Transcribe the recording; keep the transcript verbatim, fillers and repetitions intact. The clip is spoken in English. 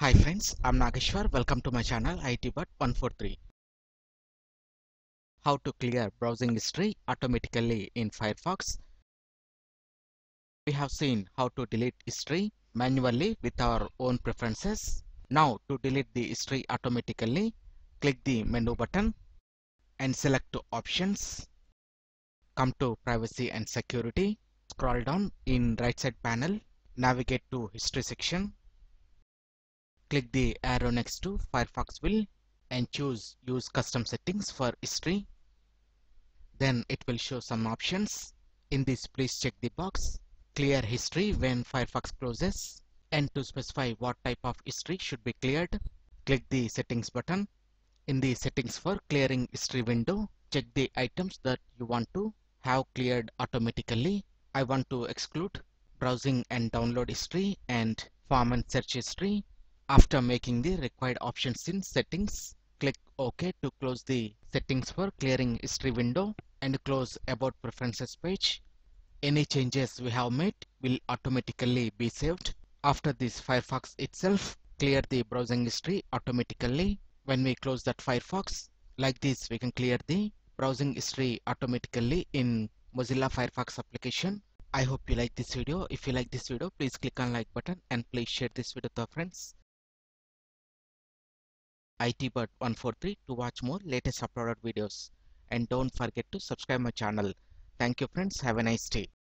Hi friends, I'm Nageshwar. Welcome to my channel I T Bot one four three. How to clear browsing history automatically in Firefox. We have seen how to delete history manually with our own preferences. Now to delete the history automatically, click the menu button and select to options. Come to privacy and security. Scroll down in right side panel. Navigate to history section. Click the arrow next to Firefox Will and choose use custom settings for history. Then it will show some options. In this, please check the box clear history when Firefox closes, and to specify what type of history should be cleared, click the settings button. In the settings for clearing history window, check the items that you want to have cleared automatically. I want to exclude browsing and download history and farm and search history. After making the required options in settings, click OK to close the settings for clearing history window and close about preferences page. Any changes we have made will automatically be saved. After this, Firefox itself clear the browsing history automatically. When we close that Firefox, like this, we can clear the browsing history automatically in Mozilla Firefox application. I hope you like this video. If you like this video, please click on like button and please share this video with your friends. I T Bot one four three to watch more latest uploaded videos, and don't forget to subscribe my channel. Thank you friends, have a nice day.